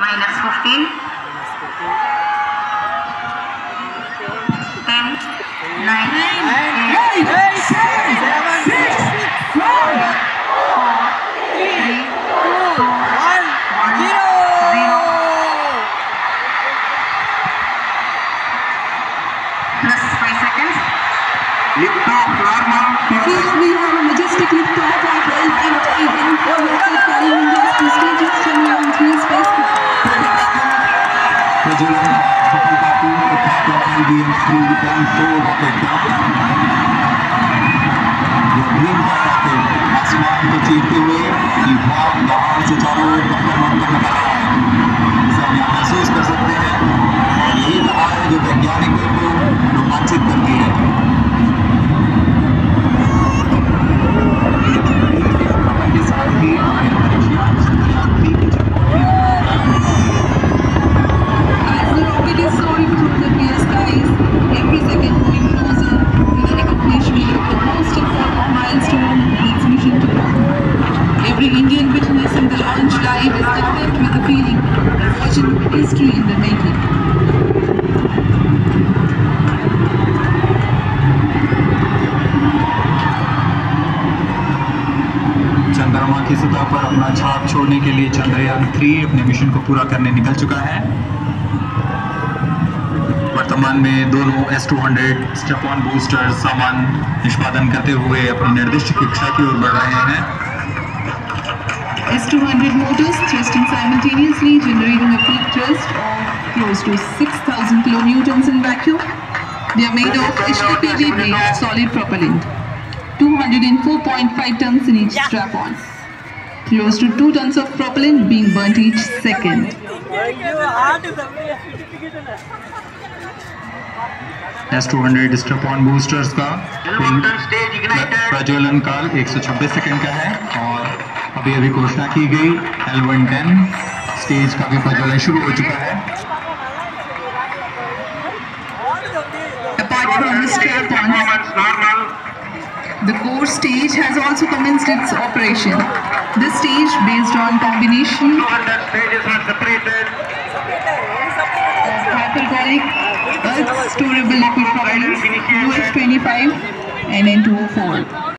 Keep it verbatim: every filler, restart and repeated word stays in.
minus fifteen, ten, nine, eight, seven, six, five, four, three, two, one, zero. Plus five seconds. Lift-off normal. Here we have a majestic lift-off of L V M three M four rocket carrying India's prestigious Chandrayaan three spacecraft. प्रज्वलन सफलतापूर्ण उत्थापन L V M three M four rocket का यह भीमका rocket आसमान को चीरते हुए विभाग बाहर से चारों ओर भ्रमण कर रहा है। इसे हम यहाँ महसूस कर सकते हैं और यही कहा है जो वैज्ञानिकों को रोमांचित करती है। के साथ ही अंतरिक्ष यान चंद्रयान तीन की Chandrayaan As the rocket is soaring through the clear skies, every second moving closer to the accomplishment of the most important milestone in its mission to come. Every Indian witnessing the launch live is equipped with the feeling of watching history in the making. चंद्रमा की सतह पर अपना छाप छोड़ने के लिए चंद्रयान तीन अपने मिशन को पूरा करने निकल चुका है। वर्तमान में दोनों S two hundred strap on booster सामान निष्पादन करते हुए अपनी निर्दिष्ट कक्षा की ओर बढ़ रहे हैं। S two hundred motors thrusting simultaneously, generating a peak thrust of close to six thousand kilonewtons in vacuum. They are made of H P P B based solid propellant. two hundred four point five tons in each strap-on. Close to two tons of propellant being burnt each second. S two hundred strap on boosters का प्रज्वलन काल एक सौ छब्बीस second का है और अभी अभी घोषणा की गई एल वन टेन स्टेज का भी प्रज्वलन शुरू हो चुका है। Apart from the strap-ons, the core stage has also commenced its operation. This stage, based on combination of hypergolic earth storable liquid propellant U H twenty-five and N two O four.